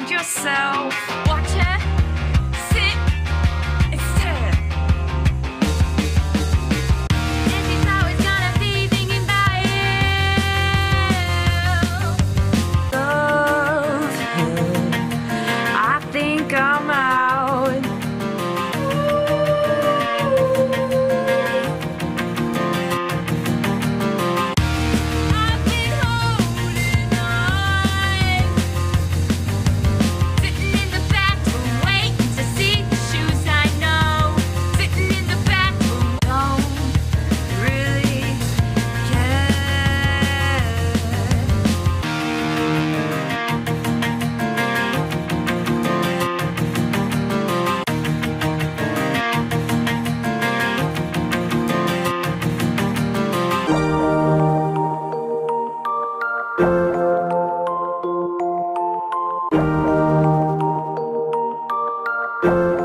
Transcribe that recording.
find yourself. Watch her sit and stare. And she's always gonna be thinking about you. Love him. I think I'm out. I've been holding on, sitting in the bathroom waiting to see the shoes I know. Sitting in the bathroom, don't really care. You